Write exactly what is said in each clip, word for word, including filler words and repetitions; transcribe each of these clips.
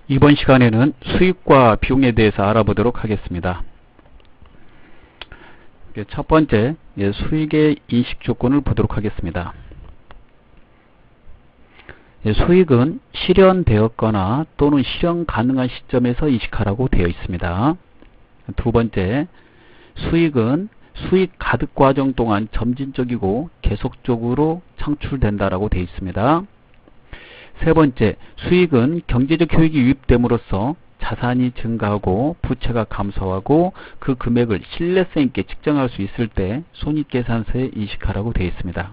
이번 시간에는 수익과 비용에 대해서 알아보도록 하겠습니다. 첫 번째, 수익의 인식 조건을 보도록 하겠습니다. 수익은 실현되었거나 또는 실현 가능한 시점에서 인식하라고 되어 있습니다. 두 번째, 수익은 수익 가득 과정 동안 점진적이고 계속적으로 창출된다라고 되어 있습니다. 세 번째, 수익은 경제적 효익이 유입됨으로써 자산이 증가하고 부채가 감소하고 그 금액을 신뢰성 있게 측정할 수 있을 때 손익계산서에 인식하라고 되어 있습니다.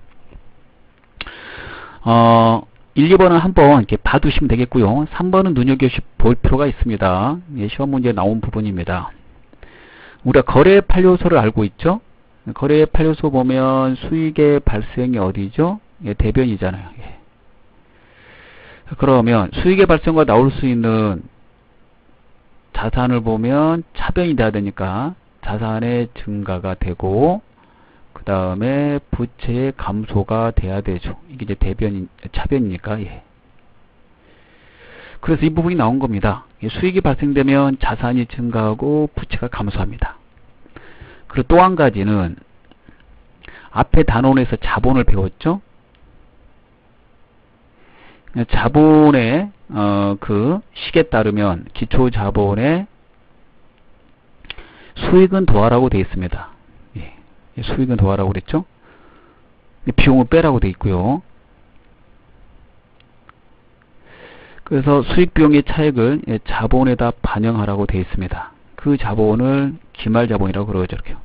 어, 일, 이 번은 한번 이렇게 봐두시면 되겠고요. 삼 번은 눈여겨볼 필요가 있습니다. 예, 시험 문제에 나온 부분입니다. 우리가 거래 팔 요소를 알고 있죠? 거래 팔 요소 보면 수익의 발생이 어디죠? 예, 대변이잖아요. 예. 그러면 수익의 발생과 나올 수 있는 자산을 보면 차변이 돼야 되니까 자산의 증가가 되고 그 다음에 부채의 감소가 돼야 되죠. 이게 이제 대변, 차변이니까. 예. 그래서 이 부분이 나온 겁니다. 수익이 발생되면 자산이 증가하고 부채가 감소합니다. 그리고 또 한 가지는 앞에 단원에서 자본을 배웠죠. 자본의 어, 그 식에 따르면 기초 자본의 수익은 더하라고 되어 있습니다. 예. 수익은 더하라고 그랬죠. 비용을 빼라고 되어 있고요. 그래서 수익 비용의 차액을 자본에다 반영하라고 되어 있습니다. 그 자본을 기말 자본이라고 그러죠. 이렇게요.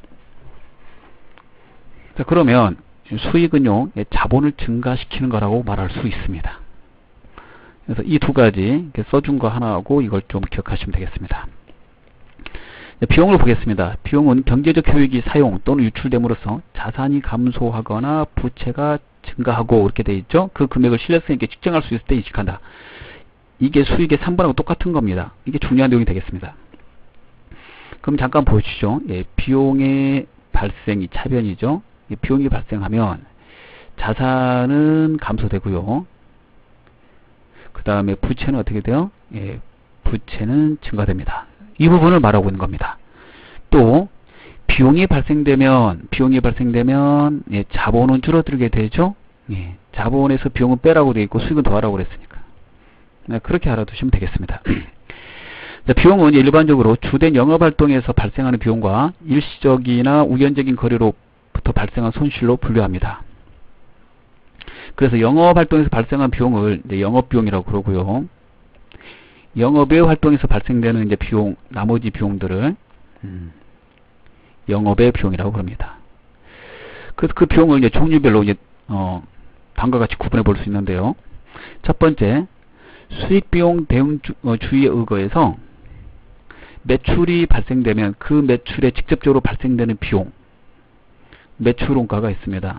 자, 그러면 수익은요, 자본을 증가시키는 거라고 말할 수 있습니다. 그래서 이 두 가지 이렇게 써준 거 하나하고 이걸 좀 기억하시면 되겠습니다. 비용을 보겠습니다. 비용은 경제적 효익이 사용 또는 유출됨으로써 자산이 감소하거나 부채가 증가하고 이렇게 되어 있죠. 그 금액을 신뢰성 있게 측정할 수 있을 때 인식한다. 이게 수익의 삼 번하고 똑같은 겁니다. 이게 중요한 내용이 되겠습니다. 그럼 잠깐 보시죠. 예, 비용의 발생이 차변이죠. 예, 비용이 발생하면 자산은 감소되고요. 그 다음에 부채는 어떻게 돼요? 예, 부채는 증가됩니다. 이 부분을 말하고 있는 겁니다. 또 비용이 발생되면 비용이 발생되면 예, 자본은 줄어들게 되죠. 예, 자본에서 비용은 빼라고 되어 있고 수익은 더하라고 그랬으니까. 네, 그렇게 알아두시면 되겠습니다. 자, 비용은 일반적으로 주된 영업활동에서 발생하는 비용과 일시적이나 우연적인 거래로부터 발생한 손실로 분류합니다. 그래서 영업활동에서 발생한 비용을 이제 영업비용이라고 그러고요. 영업의 활동에서 발생되는 이제 비용, 나머지 비용들을 음, 영업의 비용이라고 그럽니다. 그래서 그 비용을 이제 종류별로 이제 어, 다음과 같이 구분해 볼 수 있는데요. 첫 번째, 수익비용 대응 주, 어, 주의에 의거해서 매출이 발생되면 그 매출에 직접적으로 발생되는 비용, 매출원가가 있습니다.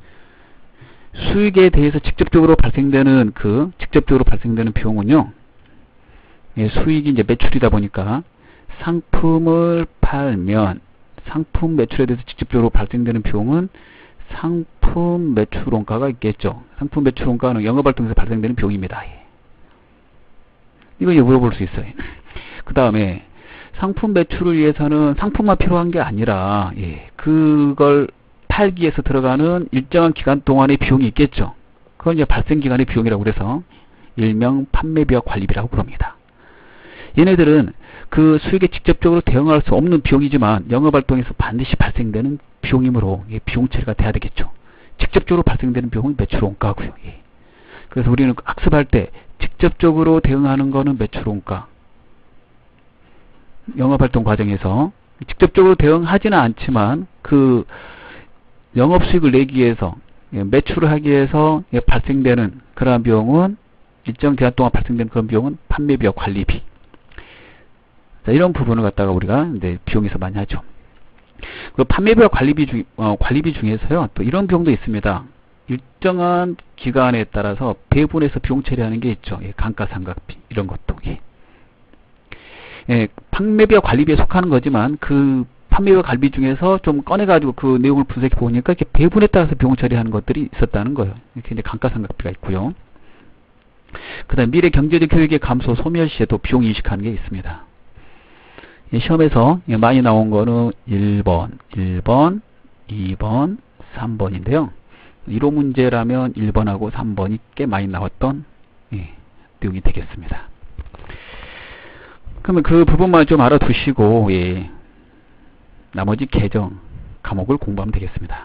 수익에 대해서 직접적으로 발생되는 그 직접적으로 발생되는 비용은요, 예, 수익이 이제 매출이다 보니까 상품을 팔면 상품 매출에 대해서 직접적으로 발생되는 비용은 상품 매출원가가 있겠죠. 상품 매출원가는 영업활동에서 발생되는 비용입니다. 예. 이거 이제 물어볼 수 있어요. 그 다음에 상품 매출을 위해서는 상품만 필요한 게 아니라 예, 그걸 팔기 위해서 들어가는 일정한 기간 동안의 비용이 있겠죠. 그건 이제 발생기간의 비용이라고 그래서 일명 판매비와 관리비라고 부릅니다. 얘네들은 그 수익에 직접적으로 대응할 수 없는 비용이지만 영업활동에서 반드시 발생되는 비용이므로 예, 비용 처리가 돼야 되겠죠. 직접적으로 발생되는 비용은 매출원가고요. 예. 그래서 우리는 학습할 때 직접적으로 대응하는 거는 매출원가. 영업활동 과정에서 직접적으로 대응하지는 않지만 그 영업수익을 내기 위해서 매출을 하기 위해서 발생되는 그러한 비용은 일정 기간 동안 발생되는 그런 비용은 판매비와 관리비. 자, 이런 부분을 갖다가 우리가 이제 비용에서 많이 하죠. 그 판매비와 관리비 중 어, 관리비 중에서요 또 이런 비용도 있습니다. 일정한 기간에 따라서 배분해서 비용 처리하는 게 있죠. 예, 감가상각비 이런 것도. 예. 예, 판매비와 관리비에 속하는 거지만 그 판매비와 관리비 중에서 좀 꺼내가지고 그 내용을 분석해 보니까 이렇게 배분에 따라서 비용 처리하는 것들이 있었다는 거예요. 이렇게 이제 감가상각비가 있고요. 그 다음 미래 경제적 교육의 감소 소멸시에도 비용 인식하는 게 있습니다. 시험에서 많이 나온 거는 일 번, 일 번, 이 번, 삼 번인데요. 이론 문제라면 일 번하고 삼 번이 꽤 많이 나왔던 예, 내용이 되겠습니다. 그러면 그 부분만 좀 알아두시고 예, 나머지 계정 과목을 공부하면 되겠습니다.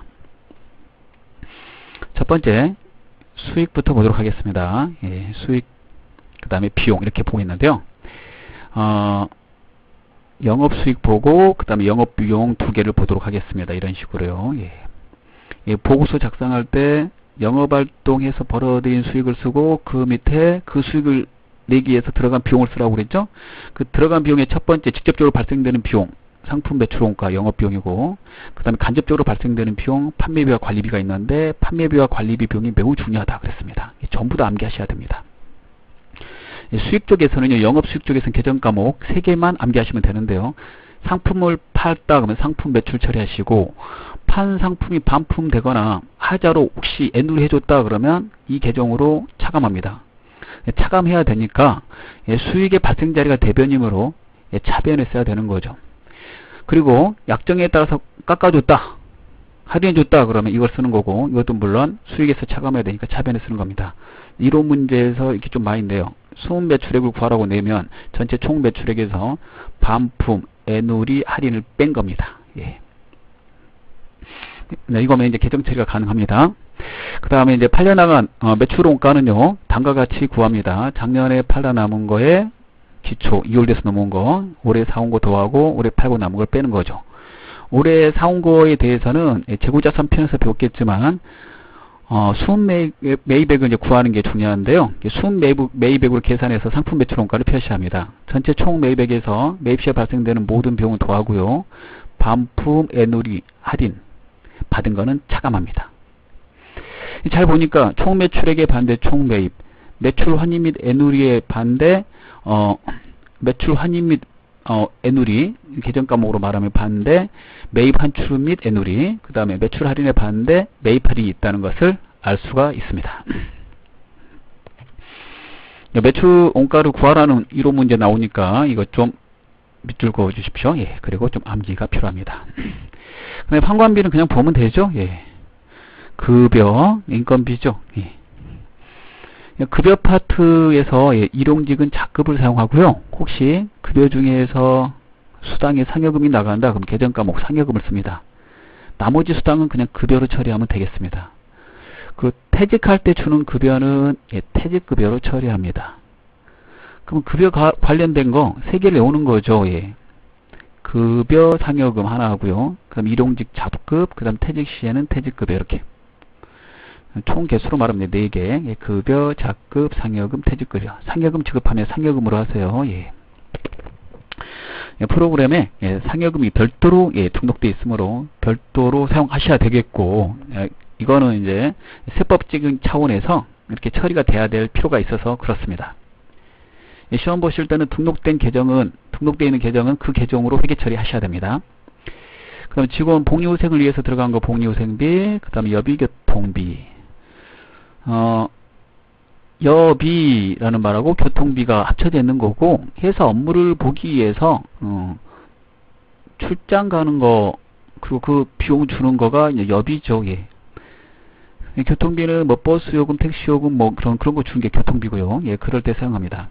첫 번째 수익부터 보도록 하겠습니다. 예, 수익 그 다음에 비용 이렇게 보고 있는데요. 어, 영업수익 보고 그 다음에 영업비용 두 개를 보도록 하겠습니다. 이런 식으로요. 예. 예, 보고서 작성할 때 영업활동에서 벌어들인 수익을 쓰고 그 밑에 그 수익을 내기 위해서 들어간 비용을 쓰라고 그랬죠. 그 들어간 비용의 첫 번째 직접적으로 발생되는 비용 상품 매출원가 영업비용이고 그 다음에 간접적으로 발생되는 비용 판매비와 관리비가 있는데 판매비와 관리비 비용이 매우 중요하다 그랬습니다. 전부 다 암기하셔야 됩니다. 수익 쪽에서는요, 영업 수익 쪽에서는 계정 과목 세 개만 암기하시면 되는데요. 상품을 팔다 그러면 상품 매출 처리하시고 판 상품이 반품 되거나 하자로 혹시 N으로 해줬다 그러면 이 계정으로 차감합니다. 차감해야 되니까 수익의 발생 자리가 대변이므로 차변에 써야 되는 거죠. 그리고 약정에 따라서 깎아줬다, 할인해줬다 그러면 이걸 쓰는 거고 이것도 물론 수익에서 차감해야 되니까 차변에 쓰는 겁니다. 이론 문제에서 이렇게 좀 많이 인데요. 수은 매출액을 구하라고 내면 전체 총 매출액에서 반품, 애누리, 할인을 뺀 겁니다. 예. 네, 이거면 이제 계정 처리가 가능합니다. 그 다음에 이제 팔려나간 어, 매출원가는요, 다음과 같이 구합니다. 작년에 팔다 남은 거에 기초, 이월 돼서 넘은 거, 올해 사온 거 더하고 올해 팔고 남은 걸 빼는 거죠. 올해 사온 거에 대해서는 재고자산 편에서 배웠겠지만 어, 수은 매입, 매입액을 이제 구하는 게 중요한데요. 수은 매입, 매입액으로 계산해서 상품 매출 원가를 표시합니다. 전체 총 매입액에서 매입 시에 발생되는 모든 비용을 더하고요. 반품, 애누리, 할인 받은 거는 차감합니다. 잘 보니까 총 매출액의 반대 총 매입, 매출 환입 및 애누리의 반대 어, 매출 환입 및 어, 애누리, 계정 과목으로 말하면 반대, 매입 환출 및 애누리, 그 다음에 매출 할인의 반대, 매입 할인이 있다는 것을 알 수가 있습니다. 매출 원가를 구하라는 이론 문제 나오니까 이것 좀 밑줄 그어 주십시오. 예, 그리고 좀 암기가 필요합니다. 그다음에 판관비는 그냥 보면 되죠. 예. 급여, 인건비죠. 예. 급여 파트에서 예, 일용직은 자급을 사용하고요. 혹시 급여 중에서 수당에 상여금이 나간다 그럼 계정 과목 상여금을 씁니다. 나머지 수당은 그냥 급여로 처리하면 되겠습니다. 그 퇴직할 때 주는 급여는 예, 퇴직급여로 처리합니다. 그럼 급여 가, 관련된 거 세 개를 외우는 거죠. 예. 급여 상여금 하나 하고요. 그럼 일용직 잡급, 그 다음 퇴직 시에는 퇴직급여 이렇게. 총 개수로 말하면 네 개. 예, 급여, 잡급, 상여금, 퇴직급여. 상여금 지급하면 상여금으로 하세요. 예. 예, 프로그램에 예, 상여금이 별도로 예, 등록되어 있으므로 별도로 사용하셔야 되겠고, 예, 이거는 이제 세법적인 차원에서 이렇게 처리가 돼야 될 필요가 있어서 그렇습니다. 예, 시험 보실 때는 등록된 계정은 등록되어 있는 계정은 그 계정으로 회계 처리하셔야 됩니다. 그럼 직원 복리후생을 위해서 들어간 거 복리후생비, 그 다음에 여비교통비. 어, 여비라는 말하고 교통비가 합쳐져 있는 거고, 회사 업무를 보기 위해서 어, 출장 가는 거 그리고 그 비용 주는 거가 이제 여비죠. 예. 교통비는 뭐 버스 요금, 택시 요금 뭐 그런 그런 거 주는 게 교통비고요. 예, 그럴 때 사용합니다.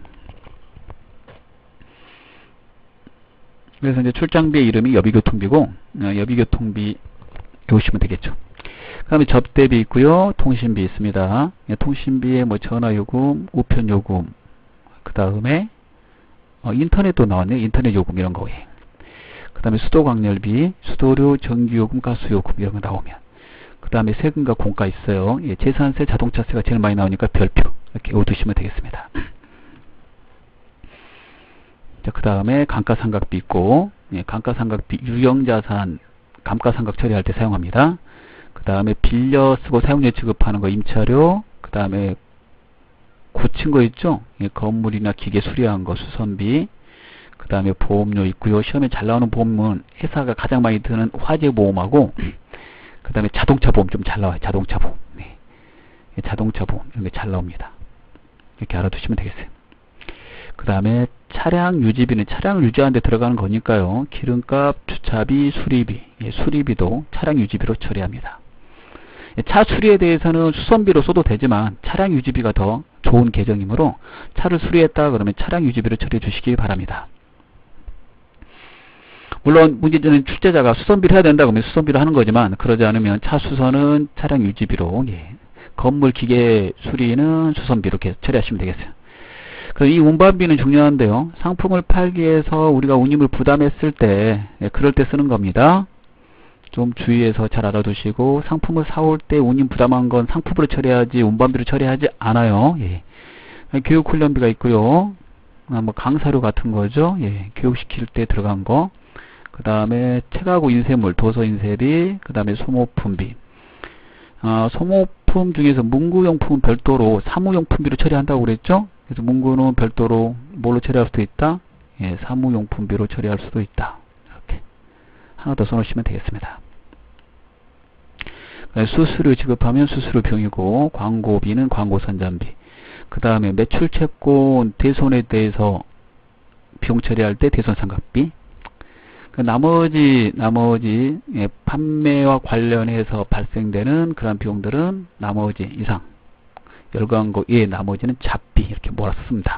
그래서 이제 출장비의 이름이 여비교통비고, 어, 여비교통비 외우시면 되겠죠. 그 다음에 접대비 있고요. 통신비 있습니다. 예, 통신비에 뭐 전화요금, 우편요금, 그 다음에 어, 인터넷도 나왔네요. 인터넷 요금 이런 거. 예. 그 다음에 수도광열비, 수도료, 전기요금, 가스요금 이런 거 나오면, 그 다음에 세금과 공가 있어요. 예, 재산세, 자동차세가 제일 많이 나오니까 별표 이렇게 외워두시면 되겠습니다. 자, 그 다음에 감가상각비 있고, 예, 감가상각비 유형자산 감가상각 처리할 때 사용합니다. 그 다음에 빌려 쓰고 사용료 지급하는 거 임차료, 그 다음에 고친 거 있죠? 예, 건물이나 기계 수리한 거 수선비, 그 다음에 보험료 있고요. 시험에 잘 나오는 보험은 회사가 가장 많이 드는 화재보험하고, 그 다음에 자동차 보험 좀 잘 나와요. 자동차 보험. 네. 자동차 보험 이런 게 잘 나옵니다. 이렇게 알아두시면 되겠어요. 그 다음에 차량 유지비는 차량을 유지하는 데 들어가는 거니까요. 기름값, 주차비, 수리비, 예, 수리비도 차량 유지비로 처리합니다. 예, 차 수리에 대해서는 수선비로 써도 되지만 차량 유지비가 더 좋은 계정이므로 차를 수리했다 그러면 차량 유지비로 처리해 주시기 바랍니다. 물론 문제는 출제자가 수선비를 해야 된다 그러면 수선비로 하는 거지만 그러지 않으면 차 수선은 차량 유지비로, 예, 건물 기계 수리는 수선비로 이렇게 처리하시면 되겠어요. 그래서 이 운반비는 중요한데요. 상품을 팔기 위해서 우리가 운임을 부담했을 때, 예, 그럴 때 쓰는 겁니다. 좀 주의해서 잘 알아두시고, 상품을 사올 때 운임 부담한 건 상품으로 처리하지 운반비로 처리하지 않아요. 예. 교육훈련비가 있고요. 아, 뭐 강사료 같은 거죠. 예. 교육시킬 때 들어간 거. 그 다음에 책하고 인쇄물, 도서인쇄비, 그 다음에 소모품비. 아, 소모품 중에서 문구용품은 별도로 사무용품비로 처리한다고 그랬죠? 그래서 문구는 별도로 뭘로 처리할 수도 있다? 예, 사무용품비로 처리할 수도 있다. 이렇게. 하나 더 써놓으시면 되겠습니다. 수수료 지급하면 수수료 비용이고, 광고비는 광고선전비. 그 다음에 매출채권 대손에 대해서 비용 처리할 때 대손상각비. 그 나머지 나머지 예, 판매와 관련해서 발생되는 그런 비용들은 나머지 이상 열광고 예 나머지는 잡비 이렇게 몰았습니다.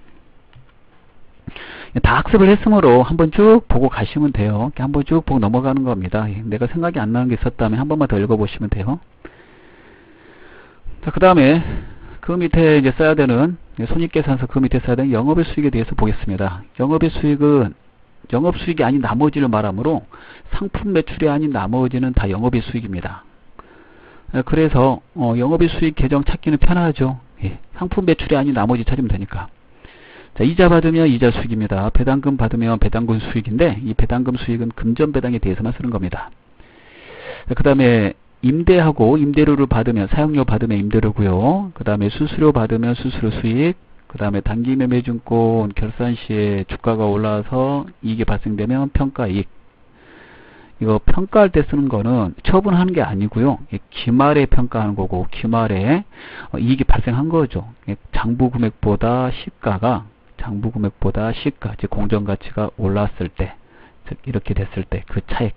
다 학습을 했으므로 한번 쭉 보고 가시면 돼요. 한번 쭉 보고 넘어가는 겁니다. 내가 생각이 안 나는 게 있었다면 한 번만 더 읽어보시면 돼요. 자, 그 다음에 그 밑에 이제 써야 되는 손익계산서 그 밑에 써야 되는 영업의 수익에 대해서 보겠습니다. 영업의 수익은 영업수익이 아닌 나머지를 말하므로 상품 매출이 아닌 나머지는 다 영업의 수익입니다. 그래서 어, 영업의 수익 계정 찾기는 편하죠. 예, 상품 매출이 아닌 나머지 찾으면 되니까. 자, 이자 받으면 이자 수익입니다. 배당금 받으면 배당금 수익인데 이 배당금 수익은 금전배당에 대해서만 쓰는 겁니다. 그 다음에 임대하고 임대료를 받으면 사용료 받으면 임대료고요. 그 다음에 수수료 받으면 수수료 수익. 그 다음에 단기매매증권 결산 시에 주가가 올라서 이익이 발생되면 평가이익. 이거 평가할 때 쓰는 거는 처분하는 게 아니고요. 기말에 평가하는 거고 기말에 이익이 발생한 거죠. 장부금액보다 시가가 장부금액보다 시가, 즉 공정가치가 올랐을 때, 즉 이렇게 됐을 때 그 차액.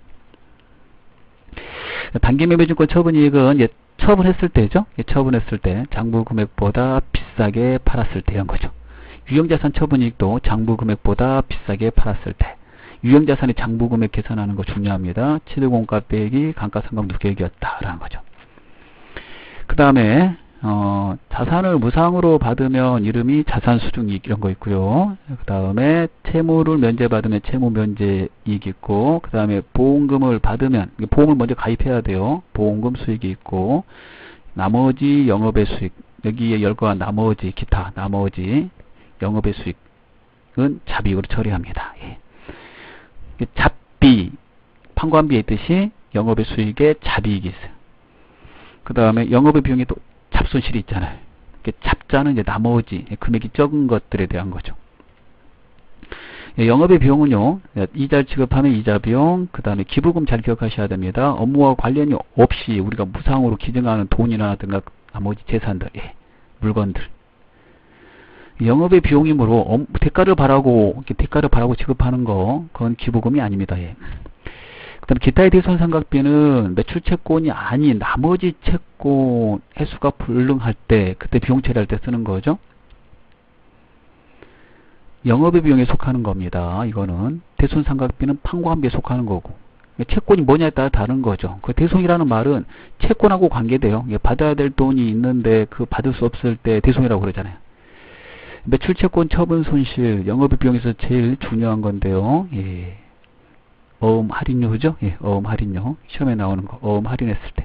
단기매매증권 처분이익은 처분했을 때죠. 처분했을 때 장부금액보다 비싸게 팔았을 때 이런 거죠. 유형자산 처분이익도 장부금액보다 비싸게 팔았을 때. 유형자산의 장부금액 계산하는 거 중요합니다. 취득원가 빼기 감가상각 누계액이었다라는 거죠. 그 다음에 어, 자산을 무상으로 받으면 이름이 자산수중이익 이런 거 있고요. 그 다음에 채무를 면제받으면 채무 면제이익 있고, 그 다음에 보험금을 받으면 보험을 먼저 가입해야 돼요. 보험금 수익이 있고, 나머지 영업의 수익, 여기에 열거한 나머지 기타 나머지 영업의 수익은 잡이익으로 처리합니다. 예. 잡비, 판관비에 있듯이 영업의 수익에 잡이익이 있어요. 그 다음에 영업의 비용이 또 잡손실이 있잖아요. 잡자는 이제 나머지 금액이 적은 것들에 대한 거죠. 영업의 비용은요, 이자를 지급하면 이자 비용, 그 다음에 기부금 잘 기억하셔야 됩니다. 업무와 관련이 없이 우리가 무상으로 기증하는 돈이라든가 나머지 재산들, 예, 물건들. 영업의 비용이므로 대가를 바라고 대가를 바라고 지급하는 거, 그건 기부금이 아닙니다. 예. 그다음 기타의 대손상각비는 매출 채권이 아닌 나머지 채권 해수가 불능할 때 그때 비용 처리할 때 쓰는 거죠. 영업의 비용에 속하는 겁니다. 이거는 대손상각비는 판관비에 속하는 거고 채권이 뭐냐에 따라 다른 거죠. 그 대손이라는 말은 채권하고 관계돼요. 받아야 될 돈이 있는데 그 받을 수 없을 때 대손이라고 그러잖아요. 매출 채권 처분 손실 영업의 비용에서 제일 중요한 건데요. 예. 어음 할인료죠? 예, 어음 할인료. 시험에 나오는 거. 어음 할인했을 때.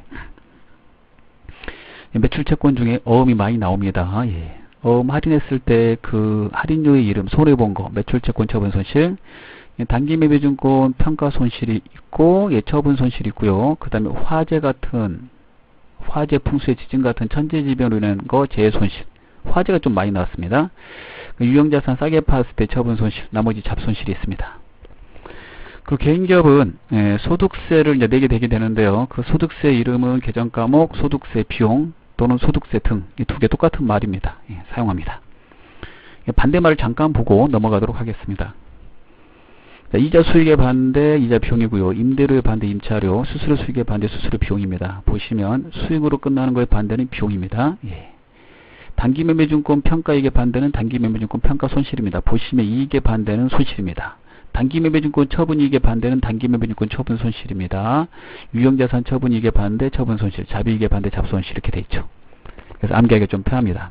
매출 채권 중에 어음이 많이 나옵니다. 예. 어음 할인했을 때 그 할인료의 이름 손해본 거. 매출 채권 처분 손실. 예, 단기 매매증권 평가 손실이 있고, 예, 처분 손실이 있고요. 그 다음에 화재 같은, 화재 풍수의 지진 같은 천재지변으로 인한 거 재해 손실. 화재가 좀 많이 나왔습니다. 유형자산 싸게 팔았을 때 처분 손실, 나머지 잡손실이 있습니다. 그 개인기업은 예, 소득세를 이제 내게 되게 되는데요. 그 소득세 이름은 계정 과목, 소득세 비용 또는 소득세 등 이 두 개 똑같은 말입니다. 예, 사용합니다. 반대말을 잠깐 보고 넘어가도록 하겠습니다. 자, 이자 수익의 반대 이자 비용이고요. 임대료의 반대 임차료, 수수료 수익의 반대 수수료 비용입니다. 보시면 수익으로 끝나는 거의 반대는 비용입니다. 예. 단기매매증권 평가이익의 반대는 단기매매증권 평가 손실입니다. 보시면 이익의 반대는 손실입니다. 단기매매증권 처분이익의 반대는 단기매매증권 처분 손실입니다. 유형자산 처분이익의 반대 처분 손실, 자비이익의 반대 잡손실 이렇게 돼 있죠. 그래서 암기하기가 좀 편합니다.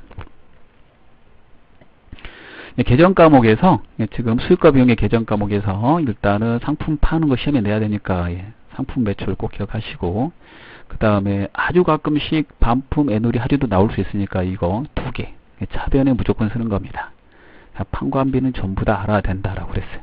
계정 과목에서 지금 수익과 비용의 계정 과목에서 일단은 상품 파는 거 시험에 내야 되니까 예, 상품 매출 꼭 기억하시고, 그 다음에 아주 가끔씩 반품 애누리 할인도 나올 수 있으니까 이거 두 개 차변에 무조건 쓰는 겁니다. 판관비는 전부 다 알아야 된다라고 그랬어요.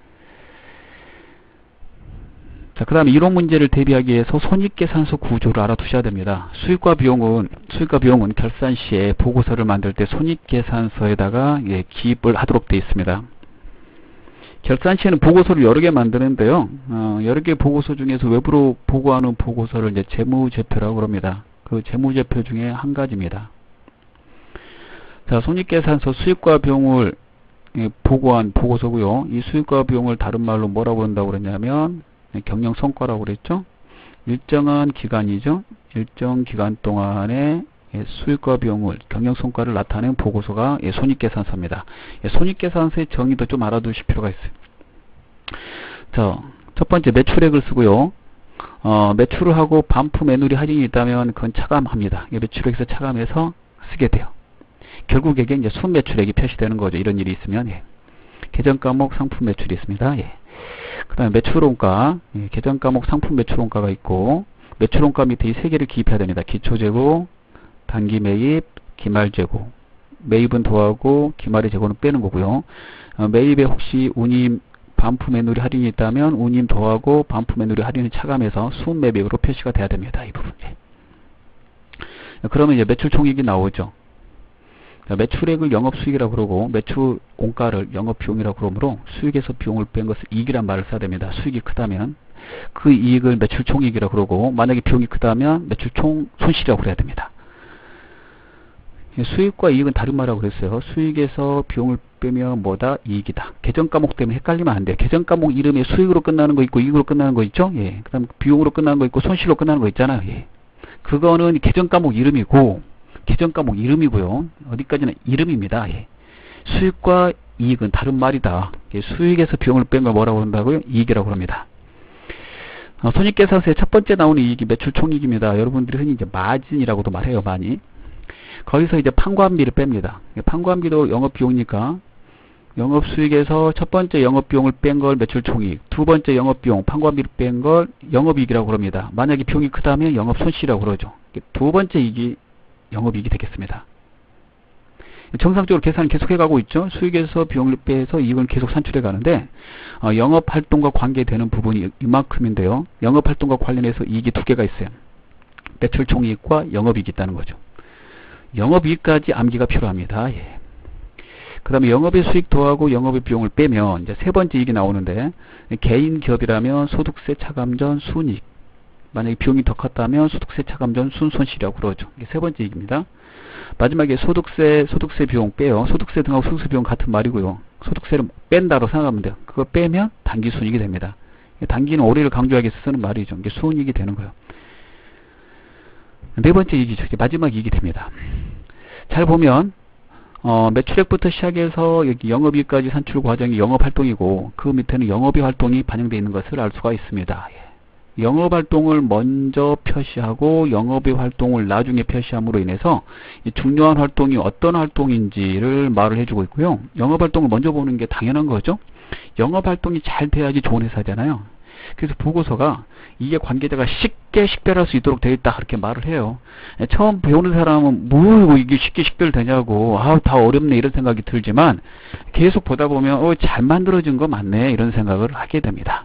자, 그 다음에 이론 문제를 대비하기 위해서 손익계산서 구조를 알아두셔야 됩니다. 수익과 비용은, 수익과 비용은 결산 시에 보고서를 만들 때 손익계산서에다가 예, 기입을 하도록 되어 있습니다. 결산 시에는 보고서를 여러 개 만드는데요. 어, 여러 개 보고서 중에서 외부로 보고하는 보고서를 이제 재무제표라고 그럽니다. 그 재무제표 중에 한 가지입니다. 자, 손익계산서 수익과 비용을 예, 보고한 보고서고요. 이 수익과 비용을 다른 말로 뭐라고 한다고 그랬냐면 경영성과라고 그랬죠. 일정한 기간이죠. 일정 기간 동안에 수익과 비용을, 경영성과를 나타낸 보고서가 손익계산서입니다. 손익계산서의 정의도 좀 알아두실 필요가 있어요. 자, 첫 번째 매출액을 쓰고요. 어, 매출을 하고 반품 애누리 할인이 있다면 그건 차감합니다. 매출액에서 차감해서 쓰게 돼요. 결국에게 이제 순매출액이 표시되는 거죠. 이런 일이 있으면. 예. 계정 과목 상품 매출이 있습니다. 예. 그 다음에 매출원가, 예, 계정 과목 상품 매출원가가 있고, 매출원가 밑에 이 세 개를 기입해야 됩니다. 기초재고, 단기매입, 기말재고. 매입은 더하고 기말의 재고는 빼는 거고요. 어, 매입에 혹시 운임 반품 애누리 할인이 있다면 운임 더하고 반품 애누리 할인을 차감해서 순매매액으로 표시가 돼야 됩니다. 이 부분. 예. 그러면 이제 매출총익이 나오죠. 매출액을 영업수익이라고 그러고 매출 원가를 영업비용이라고 그러므로 수익에서 비용을 뺀 것을 이익이란 말을 써야 됩니다. 수익이 크다면 그 이익을 매출총이익이라고 그러고, 만약에 비용이 크다면 매출총 손실이라고 그래야 됩니다. 수익과 이익은 다른 말이라고 그랬어요. 수익에서 비용을 빼면 뭐다? 이익이다. 계정 과목 때문에 헷갈리면 안 돼요. 계정 과목 이름에 수익으로 끝나는 거 있고 이익으로 끝나는 거 있죠. 예. 그다음 비용으로 끝나는 거 있고 손실로 끝나는 거 있잖아요. 예. 그거는 계정 과목 이름이고 계정 과목 이름이고요. 어디까지나 이름입니다. 예. 수익과 이익은 다른 말이다. 예. 수익에서 비용을 뺀 걸 뭐라고 한다고요? 이익이라고 합니다. 어, 손익계산서의 첫 번째 나오는 이익이 매출총익입니다. 여러분들이 흔히 이제 마진이라고도 말해요. 많이. 거기서 이제 판관비를 뺍니다. 판관비도 영업비용이니까 영업수익에서 첫 번째 영업비용을 뺀 걸 매출총익, 두 번째 영업비용 판관비를 뺀 걸 영업이익이라고 그럽니다. 만약에 비용이 크다면 영업손실이라고 그러죠. 두 번째 이익이 영업이익이 되겠습니다. 정상적으로 계산을 계속 해가고 있죠. 수익에서 비용을 빼서 이익을 계속 산출해 가는데 어, 영업활동과 관계되는 부분이 이만큼인데요. 영업활동과 관련해서 이익이 두 개가 있어요. 매출총이익과 영업이익이 있다는 거죠. 영업이익까지 암기가 필요합니다. 예. 그 다음에 영업의 수익 더하고 영업의 비용을 빼면 이제 세 번째 이익이 나오는데, 개인 기업이라면 소득세 차감 전 순이익, 만약에 비용이 더 컸다면 소득세 차감 전 순손실이라고 그러죠. 이게 세 번째 이익입니다. 마지막에 소득세, 소득세 비용 빼요. 소득세 등하고 소득세 비용 같은 말이고요. 소득세를 뺀다로 생각하면 돼요. 그거 빼면 단기 순이익이 됩니다. 단기는 오래를 강조하기 위해서 쓰는 말이죠. 이게 순이익이 되는 거예요. 네 번째 이익이죠. 이제 마지막 이익이 됩니다. 잘 보면 어, 매출액부터 시작해서 여기 영업이익까지 산출 과정이 영업활동이고 그 밑에는 영업이 활동이 반영되어 있는 것을 알 수가 있습니다. 예. 영업활동을 먼저 표시하고 영업의 활동을 나중에 표시함으로 인해서 이 중요한 활동이 어떤 활동인지를 말을 해주고 있고요. 영업활동을 먼저 보는 게 당연한 거죠. 영업활동이 잘 돼야지 좋은 회사잖아요. 그래서 보고서가 이게 관계자가 쉽게 식별할 수 있도록 되어 있다 그렇게 말을 해요. 처음 배우는 사람은 뭐 이게 쉽게 식별되냐고, 아, 다 어렵네 이런 생각이 들지만 계속 보다 보면 어, 잘 만들어진 거 맞네 이런 생각을 하게 됩니다.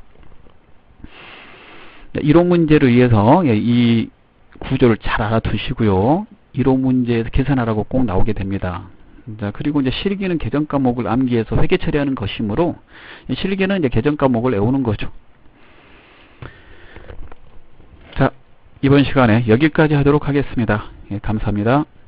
이론 문제를 위해서 이 구조를 잘 알아두시고요. 이론 문제에서 계산하라고 꼭 나오게 됩니다. 자, 그리고 이제 실기는 계정 과목을 암기해서 회계 처리하는 것이므로 실기는 이제 계정 과목을 외우는 거죠. 자, 이번 시간에 여기까지 하도록 하겠습니다. 예, 감사합니다.